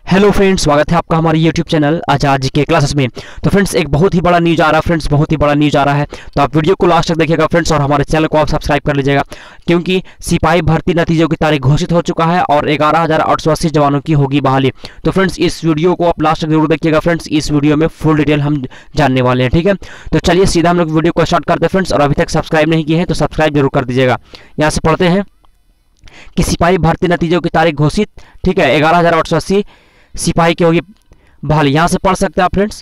Hello friends, स्वागत है आपका हमारे यूट्यूब चैनल आज के क्लासेस में। तो फ्रेंड्स एक बहुत ही बड़ा न्यूज़ आ रहा है फ्रेंड्स, बहुत ही बड़ा न्यूज़ आ रहा है। तो आप वीडियो को लास्ट तक देखिएगा फ्रेंड्स, और हमारे चैनल को आप सब्सक्राइब कर लीजिएगा, क्योंकि सिपाही भर्ती नतीजों की तारीख घोषित हो चुका है और 11,880 जवानों की होगी बहाली। तो फ्रेंड्स इस वीडियो को आप लास्ट तक जरूर देखिएगा फ्रेंड्स, इस वीडियो में फुल डिटेल हम जानने वाले हैं, ठीक है। तो चलिए सीधा हम लोग वीडियो को स्टार्ट करते हैं फ्रेंड्स, और अभी तक सब्सक्राइब नहीं किए हैं तो सब्सक्राइब जरूर कर दीजिएगा। यहाँ से पढ़ते हैं कि सिपाही भर्ती नतीजों की तारीख घोषित, ठीक है। 11,880 सिपाही की होगी बहाली। यहां से पढ़ सकते हैं आप फ्रेंड्स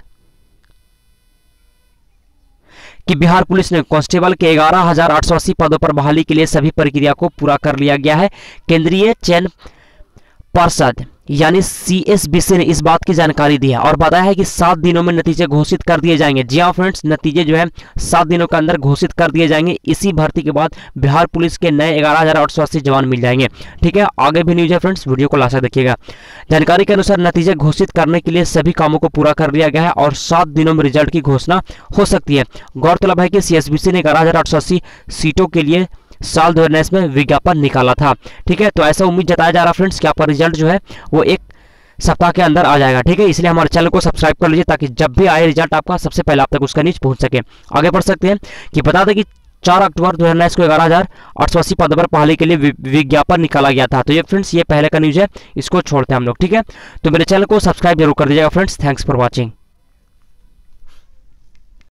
कि बिहार पुलिस ने कांस्टेबल के 11,880 पदों पर बहाली के लिए सभी प्रक्रिया को पूरा कर लिया गया है। केंद्रीय चयन पर्षद यानी CSBC ने इस बात की जानकारी दी है और बताया है कि 7 दिनों में नतीजे घोषित कर दिए जाएंगे। जी हाँ फ्रेंड्स, नतीजे जो है 7 दिनों के अंदर घोषित कर दिए जाएंगे। इसी भर्ती के बाद बिहार पुलिस के नए 11,880 जवान मिल जाएंगे, ठीक है। आगे भी न्यूज है फ्रेंड्स, वीडियो को लास्ट तक देखिएगा। जानकारी के अनुसार नतीजे घोषित करने के लिए सभी कामों को पूरा कर लिया गया है और 7 दिनों में रिजल्ट की घोषणा हो सकती है। गौरतलब है कि CSBC ने 11,880 सीटों के लिए साल 2019 में विज्ञापन निकाला था, ठीक है। तो ऐसा उम्मीद जताया जा रहा है फ्रेंड्स कि आपका रिजल्ट जो है वो एक सप्ताह के अंदर आ जाएगा, ठीक है। इसलिए हमारे चैनल को सब्सक्राइब कर लीजिए ताकि जब भी आए रिजल्ट आपका सबसे पहले आप तक उसका न्यूज पहुंच सके। आगे बढ़ सकते हैं कि बता दें कि 4 अक्टूबर 2019 को 11,880 पद पर बहाली के लिए विज्ञापन निकाला गया था। तो ये फ्रेंड्स ये पहले का न्यूज है, इसको छोड़ते हैं हम लोग, ठीक है। तो मेरे चैनल को सब्सक्राइब जरूर कर दीजिएगा फ्रेंड्स। Thanks for watching.